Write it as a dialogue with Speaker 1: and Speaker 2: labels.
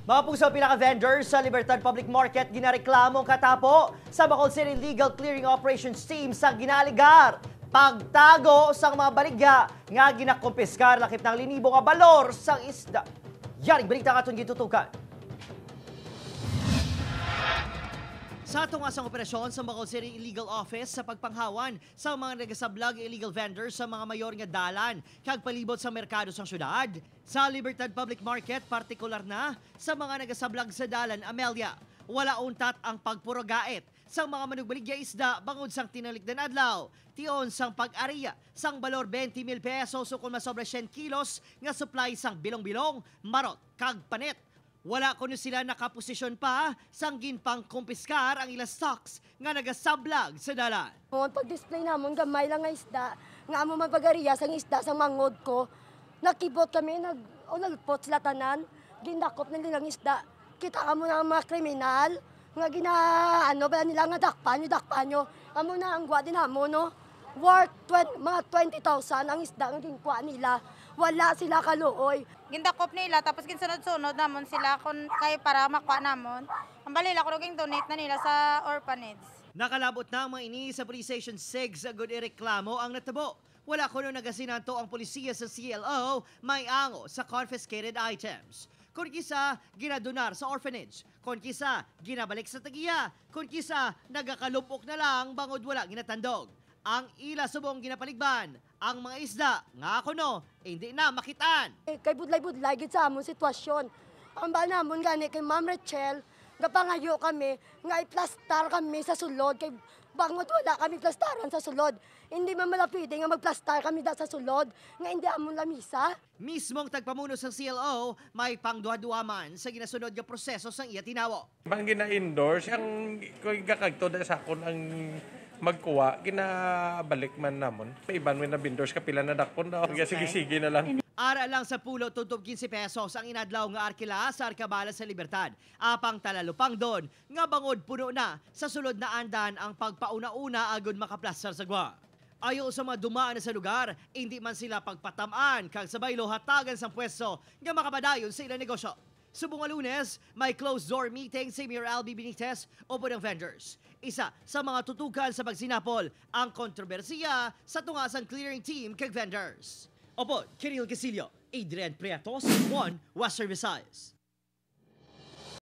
Speaker 1: Mga puso pinaka-vendors sa Libertad Public Market ginareklamong katapo sa Bacolod City Legal Clearing Operations Team sa ginaligar. Pagtago sa mga baligya nga ginakumpiskar lakip ng linibo nga balor sang isda. Yaring balita nga itong gitutukan. Sa tungasang operasyon sa Bacolod City Illegal Office sa pagpanghawan sa mga nagasablag illegal vendors sa mga mayor nga dalan kag palibot sa merkado sa syudad. Sa Libertad Public Market, partikular na sa mga nagasablag sa dalan Amelia. Wala untat ang pagpurogait sa mga manugbaligya isda bangod sang tinalikdan adlaw. Tion sang pag-ariya sang balor 20,000 pesos o kung masobra 100 kilos nga supply sang bilong-bilong, marot kag panit. Wala kuno sila nakaposisyon pa sang ginpang kumpiskar ang ilang stocks nga nagasablag sa dalan.
Speaker 2: Pag-display namon gamay lang nga isda, nga amo mapagariya sang isda sang mangod ko. Nakibot kami, nagpot sila tanan, gindakop na nilang isda. Kita ka mo na ang mga kriminal, nga ba nila nga dakpan nyo. Amo na ang gwa din amo, no? Worth mga 20,000 ang isda nga ginkuha nila. Wala sila kaluoy.
Speaker 3: Gindakop nila, tapos ginsunod-sunod namon sila kung kayo para makuha namon. Ang balila ko naging donate na nila sa orphanage.
Speaker 1: Nakalabot na ang mga ini sa Police Station 6 sa good ireklamo ang natabo. Wala kuno nagasinanto ang polisiya sa CLO may ango sa confiscated items. Kung kisa, ginadonar sa orphanage. Kung kisa, ginabalik sa tagiya. Kung kisa, nagakalupok na lang bangod wala ginatandog. Ang ila subong ginapaligban, ang mga isda, nga kuno, hindi na makitaan.
Speaker 2: Kay budlay-budlay, gid sa amon sitwasyon. Ang ba namon gani kay Ma'am Rachel, nga pangayo kami, nga iplastar kami sa sulod, kay bangot wala kami plastaran sa sulod. Hindi man malapide nga magplastar kami sa sulod, nga hindi amon lamisa.
Speaker 1: Mismong tagpamuno sa CLO, may pangduha-duha man sa ginasunod nga proseso sang iya tinawo.
Speaker 4: Bang gina-endorse, ang kakagto da sa akon ang magkuha, ginabalik man namon. May iban na bindors kapila na dakpon na. Sige-sige na lang.
Speaker 1: Ara lang sa pulo, tutob 15 pesos ang inadlaw nga arkila sa Arkabala sa Libertad. Apang talalupang doon, nga bangod puno na sa sulod na andan ang pagpauna-una agad makaplastar sa gwa. Ayo sa mga dumaan na sa lugar, hindi man sila pagpatamaan kag sabay lohatagan sa pwesto nga makabadayon sa ilang negosyo. Subong Lunes, may closed-door meeting si Mayor Albi Benitez o ng vendors. Isa sa mga tutukan sa pagsinapol ang kontrobersiya sa tungasang clearing team kag vendors. Opo, Kiril Casillo, Adrian Prietos, One Western Visayas.